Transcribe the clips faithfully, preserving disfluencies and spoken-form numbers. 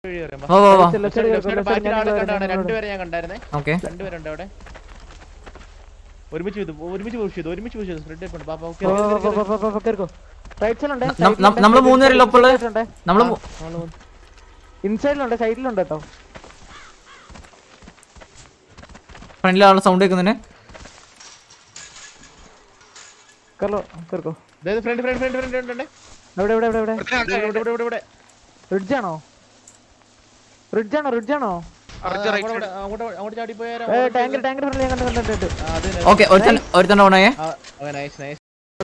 രണ്ടുപേരെ ഞാൻ കണ്ടായിരുന്നേ. രണ്ടുപേരുണ്ട് അവിടെ. ഒരുമിച്ച് ഒരുമിച്ച് പുഷ് ചെയ്തു ഒരുമിച്ച് പുഷ് ചെയ്തു. സ്പ്രെഡ് ചെയ്യണം. പാപ്പ ഓക്കേ. നമ്മള് മൂന്നുപേരല്ലോ ഇപ്പോൾ. നമ്മള് ഇൻസൈഡിലുണ്ട് സൈഡിലുണ്ട് കേട്ടോ. ഫ്രണ്ടിലുള്ള സൗണ്ട് കേൾക്കുന്നെ. കർലോ കേർക്കോ. ഫ്രണ്ട് ഫ്രണ്ട് ഫ്രണ്ട് ഫ്രണ്ട് ഉണ്ട്. എവിടെ എവിടെ എവിടെ എവിടെ ഇവിടെ ഇവിടെ ഇവിടെ റിഡ്ജ് ആണോ? റിഡ്ജ് ആണോ? റിഡ്ജ് ആണോ? അങ്ങോട്ട് അങ്ങോട്ട് ചാടി പോയാലോ? ഏ ടാങ്കർ ടാങ്കർ ഫ്രണ്ട് ഞാൻ കണ്ടു കണ്ടിട്ട്. ഓക്കേ ഒരുത്തൻ ഒരുത്തൻ ഡൗൺ ആയേ. Okay nice nice.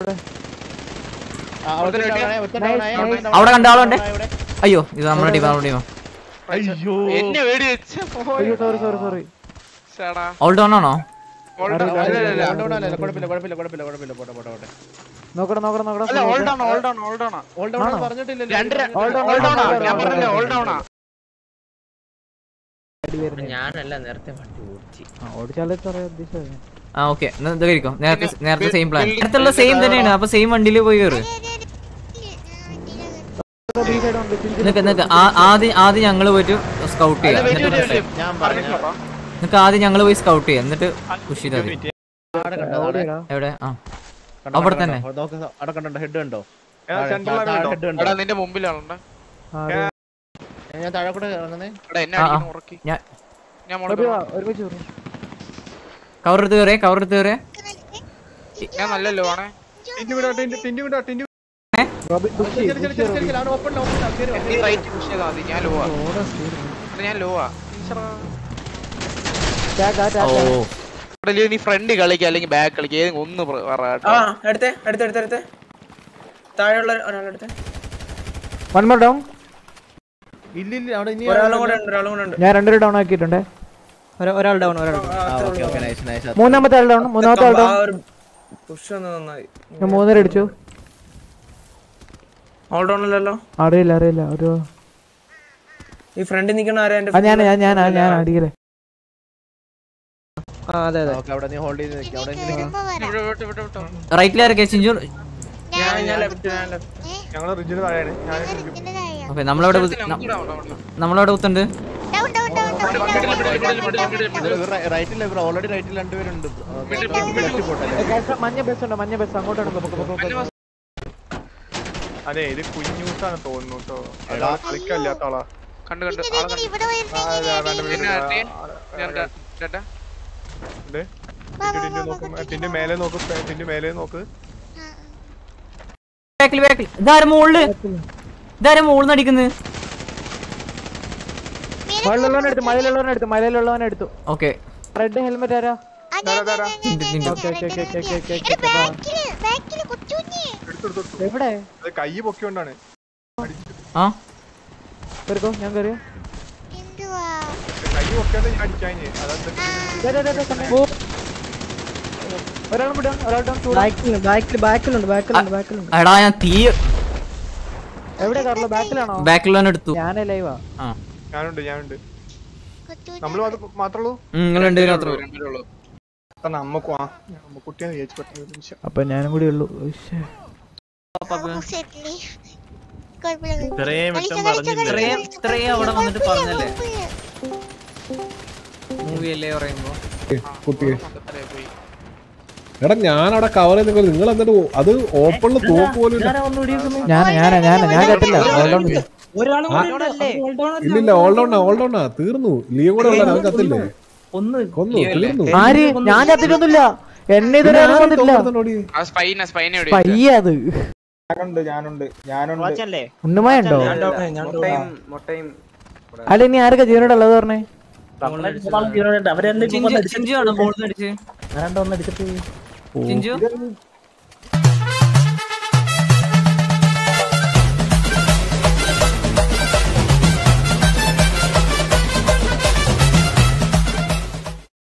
ആ അവിടെ ഒരുത്തൻ ഡൗൺ ആയേ. അവിടെ കണ്ട ആളുണ്ട്. അയ്യോ ഇത് നമ്മുടെ ടീം നമ്മുടെ ടീം. അയ്യോ എന്നെ വെടി വെച്ച്. അയ്യോ സോറി സോറി സോറി. ഷടാ ഓൾ ഡൗൺ ആണോ? ഓൾ ഡൗൺ അല്ല ഓൾ ഡൗൺ അല്ല. കുഴപ്പമില്ല കുഴപ്പമില്ല കുഴപ്പമില്ല കുഴപ്പമില്ല. പോട്ടെ പോട്ടെ പോട്ടെ. നോക്കടാ നോക്കടാ നോക്കടാ. അല്ല all down all down all down all down പറഞ്ഞിട്ടില്ലല്ലോ. രണ്ട് ഓൾ ഡൗൺ ഓൾ ഡൗൺ ഞാൻ പറഞ്ഞില്ലേ ഓൾ ഡൗൺ ആ. ഞാനല്ല നേരത്തെ വണ്ടി ഓടിച്ചു. ആ ഓടിച്ചാലേ പറയാ ഉദ്ദേശിച്ചത്. ആ ഓക്കേ ഇത് കേറിക്കോ. നേരത്തെ നേരത്തെ സെയിം പ്ലാൻ. നേരത്തുള്ള സെയിം തന്നെയാണ്. അപ്പോൾ സെയിം വണ്ടിയിൽ പോയി കേറ്. നിനക്ക് നിനക്ക് ആദ്യം ആദ്യം ഞങ്ങൾ പോയിട്ട് സ്കൗട്ട് ചെയ്യാം. നിനക്ക് ആദ്യം ഞങ്ങൾ പോയി സ്കൗട്ട് ചെയ്യാം എന്നിട്ട് പുഷ് ചെയ്താൽ മതി. എവിടെ? ആ അവിടെ തന്നെ. അവിടെ കണ്ടോ ഹെഡ് കണ്ടോ? നിന്റെ മുമ്പിലാണോ? ഞാൻ താഴെ കൂടെ ഇറങ്ങുന്നേ. കവർ എടുത്ത് കയറിയേ കവർ എടുത്ത് കയറിയേ. ഞാൻ നല്ലല്ലോ ആണേ. ഞാൻ ലോവാ. നീ ഫ്രണ്ട് കളിക്കുക അല്ലെങ്കിൽ ബാക്ക് കളിക്കുക ഏതെങ്കിലും ഒന്ന് ഞാൻ രണ്ടുപേരും ഡൗൺ ആക്കിയിട്ടുണ്ട്. ഒരാൾ ഡൗൺ ഒരാൾ മൂന്നാമത്തെ ആൾ ഡൗൺ മൂന്നാമത്തെ ആൾ ഡൗൺ. ഞാൻ മൂന്നര അടിച്ചു. അറിയില്ല അറിയില്ല ഒരു ഈ ഫ്രണ്ടിൽ നിൽക്കണ ആരാ? ഞാൻ ഞാൻ ഞാൻ ഞാൻ അടിക്കലേ. റൈറ്റിലാരൊക്കെ? ചിഞ്ചു നമ്മളവിടെ നമ്മളവിടെ കുത്തുണ്ട്. മഞ്ഞ ബസ് ഉണ്ട് മഞ്ഞ ബസ് അങ്ങോട്ടാണ്. അതെ ഇത് കുഞ്ഞൂസാണ് തോന്നുന്നു കേട്ടോ. കളിക്കല്ലാത്ത ആളാ. കണ്ടു കണ്ടു ടിന്റെ മേലെ നോക്ക് ടിന്റെ മേലെ നോക്ക്. ഇതാരും മുകളില് ഇതാരും മുകളിൽ നിന്ന് അടിക്കുന്നത്. മലയിലുള്ളവനെ എടുത്തു മലയിലുള്ളവനെ എടുത്തു മലയിലുള്ളവനെ എടുത്തു. ഓക്കെ റെഡ് ഹെൽമെറ്റ് ആരാ? എവിടെ? കൈ പൊക്കിയോണ്ടാണ്. ആ കേറിക്കോ ഞാൻ കേറിയോ. കൈ പൊക്കിയോണ്ട് ഞാൻ അടിക്കാഞ്ഞ്. ഒരാളും വിടാം ഒരാളും എടാ ഞാൻ തീ എവിടെ കാറിലോ? ബാക്കിലാണോ? ബാക്കിലുള്ളവനെ എടുത്തു. ഞാനേ ലൈവാ. ഞാനുണ്ട് ഞാനുണ്ട്. നമ്മള് മാത്രമേ ഉള്ളൂ. അപ്പൊ ഞാനും കൂടി ഉള്ളു. അവിടെ വന്നിട്ട് പറഞ്ഞല്ലേ മൂവിയല്ലേ പറയുമ്പോ. എടാ ഞാൻ അവിടെ കവർ ചെയ്ത് നിങ്ങൾ എന്നിട്ട് അത് ഓപ്പണില് തോക്ക് പോലും ഞാനാ ഞാനാ ഞാനാ ഞാൻ കേട്ടില്ല. ഇല്ലില്ല ഓൾഡൗണാ ഓൾഡൗണാ തീർന്നു. ലിയോ കൂടെ ഉള്ള അവൻ കത്തില്ലേ കൊന്നു തീർന്നു. ആര്? ഞാൻ കത്തിട്ടൊന്നുമില്ല. എന്നെ ഇതുവരെ കൊന്നിട്ടില്ല. പയ്യത് ഉണ്ണുമായുണ്ടോ? അല്ല ഇനി ആരൊക്കെ ജീവനോടുള്ളത് പറഞ്ഞേ? ചിഞ്ചു